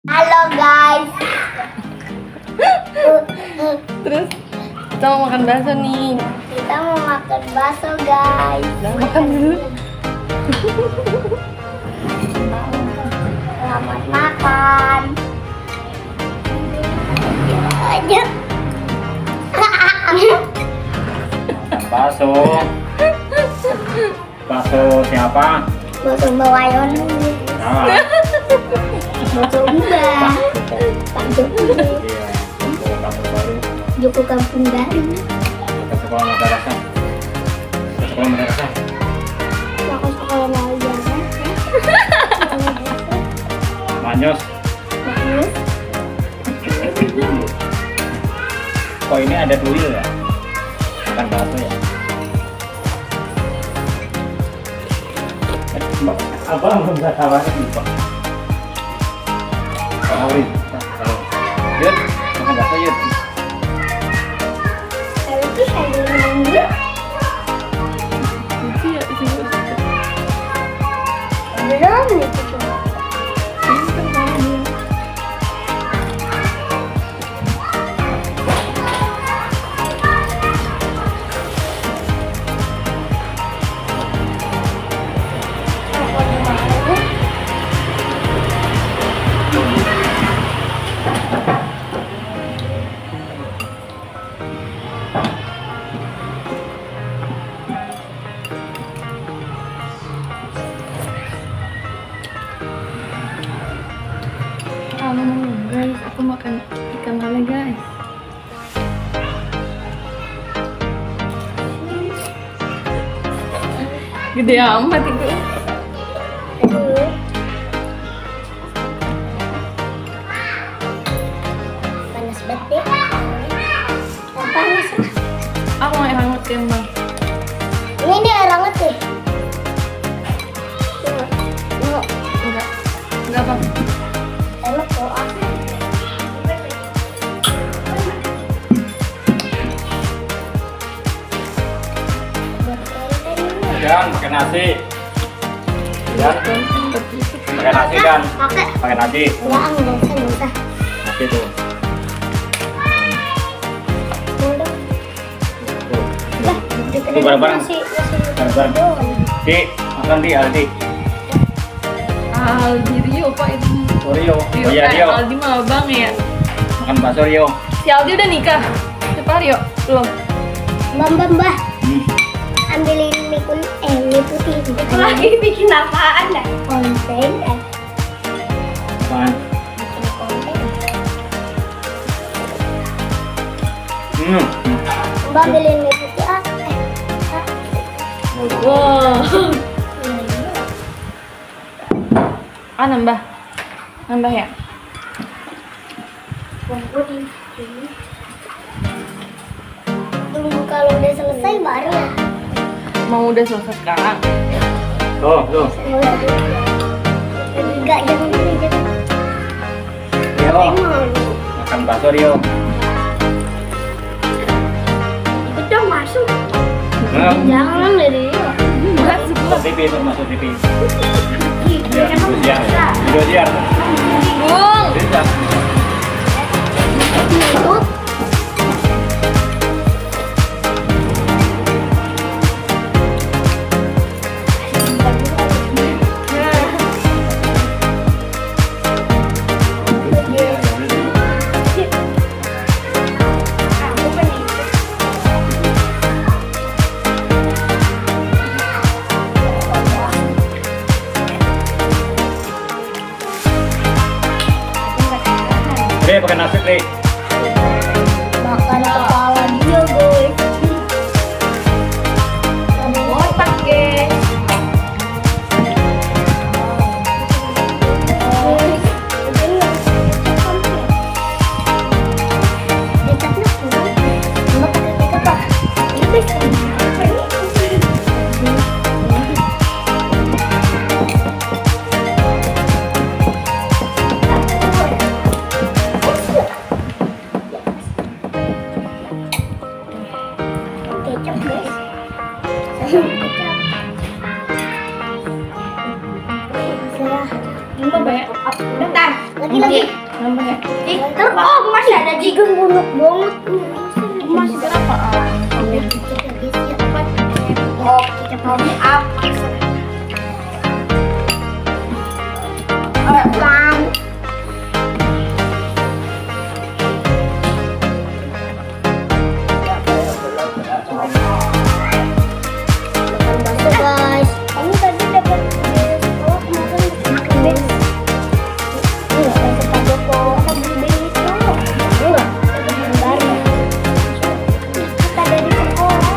Halo guys. Terus kita mau makan bakso nih. Kita mau makan bakso guys. Udah makan dulu. Selamat makan. Aja. Bakso. Bakso siapa? Bakso Bawayon. Ah, Bakso Mbak. Pak Joko. iya. Bakso Kampung Baru. Joko Kampung Baru. Ke sekolah madrasah. Ke sekolah madrasah. Mau sekolah madrasah. Manyos. Bagus. Kok ini ada tuyul ya? Bukan bakso ya? Mbak, apa belum bisa tawarin nih, Pak? Tawarin. Yud, makan bakso yud. Kalau itu saya dulu. Iya, itu. Belum itu cuma. Guys, aku makan ikan lele guys. Gede amat itu. Panas banget ya. Panas. Aku mau yang hangat ya bang. Ini dia air hangat sih. Enggak bang. Enak kok. Dan pakai nasi. Dan pakai nasi dan Pakai. pakai nasi. Enggak usah. Nasi tuh. Boleh. Tuh. Lah, Tuh, bareng-bareng. nasi. Bareng-bareng. Di, makan di Aldi. Aldi Rio pak itu. Oh, Rio. Oh iya Rio. Aldi mah abang ya. Makan bakso Rio. Si Aldi udah nikah. Siapa Rio? Belum. Mbah. Hmm. Ambilin mie kuning, mie putih. Itu lagi bikin apaan dah? Konten. Apaan? Bikin konten. Hmm. Mbak ambilin mie putih ah. Wow. Ah nambah. Nambah ya. Tunggu kalau udah selesai baru ya. Mau udah selesai sekarang. Tuh. Enggak jangan dulu jangan. Rio. Makan bakso Rio. Ikut dong masuk. Nah, Jangan dari masuk TV itu masuk TV. Ya, Indosiar. Bung. Bisa. Ikut. Dre, pakai nasi, Dre. Makan kepala dia guys. Otak guys. Terus oh masih ada jigen bunuk banget. Masih berapa? Oh, kita mau up. Guys, kamu tadi dapat sekolah kemarin makan bens. Enggak dapat aja kok. Kamu beli itu. Enggak. Baru. Kita dari sekolah.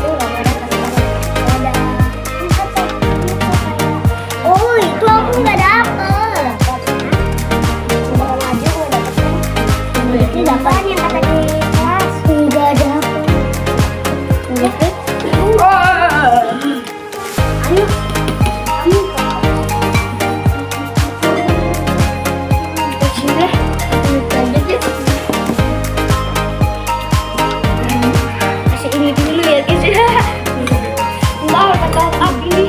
Oh, itu aku nggak dapet. Sebentar lagi aku dapet. Ini dapat yang kata di kelas. Nggak dapet. Dapet. Ayo. Ayo. Sini. Ini aja deh. Kasih ini dulu ya guys ya. Enggak, kita top up ini.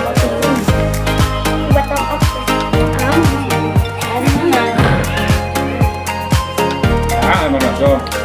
Buat top up. Ah, emang